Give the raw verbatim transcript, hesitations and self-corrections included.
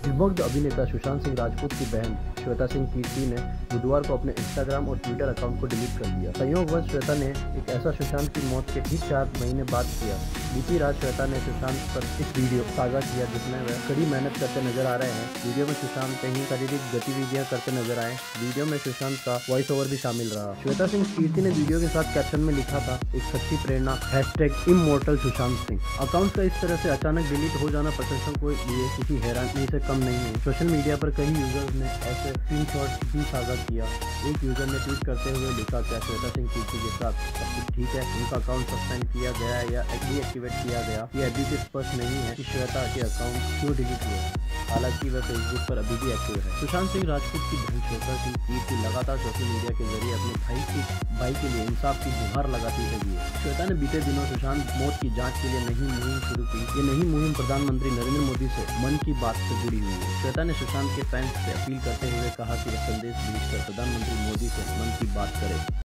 दिवंगत अभिनेता सुशांत सिंह राजपूत की बहन श्वेता सिंह कीर्ति ने बुधवार को अपने इंस्टाग्राम और ट्विटर अकाउंट को डिलीट कर दिया। संयोगवश श्वेता ने एक ऐसा सुशांत की मौत के ठीक चार महीने बाद किया। बीती रात श्वेता ने सुशांत पर इस वीडियो साझा किया जिसमें वह कड़ी मेहनत करते नजर आ रहे हैं। वीडियो में सुशांत कहीं शारीरिक गतिविधियां करते नजर आए। वीडियो में सुशांत का वॉइस ओवर भी शामिल रहा। श्वेता सिंह कीर्ति ने वीडियो के साथ कैप्शन में लिखा था, एक सच्ची प्रेरणा hashtag immortal Sushant Singh. Account का इस तरह से अचानक डिलीट हो जाना प्रशंसकों को लिए किसी हैरानी से कम नहीं है। सोशल मीडिया पर कई यूजर्स ने ऐसे स्क्रीनशॉट भी साझा किया। एक यूजर ने ट्वीट करते हुए लिखा, क्या श्वेता सिंह कीर्ति के साथ सब कुछ ठीक है? उनका अकाउंट सस्पेंड किया गया या डीएक्टिवेट किया गया? ये अभी भी स्पष्ट नहीं है कि श्वेता के अकाउंट क्यों डिलीट हुए। हालांकि वह फेसबुक पर अभी भी एक्टिव है। सुशांत सिंह राजपूत की बहन श्वेता सिंह कीर्ति लगातार सोशल मीडिया के जरिए अपने भाई की भाई के लिए इंसाफ की गुहार लगाती रही है। श्वेता ने बीते दिनों सुशांत मौत की जांच के लिए नई मुहिम शुरू की। ये नई मुहिम प्रधानमंत्री नरेंद्र मोदी से मन की बात से जुड़ी हुई है। श्वेता ने सुशांत के फैंस से अपील करते हुए कहा कि वह संदेश भेजकर प्रधानमंत्री मोदी से मन की बात करे।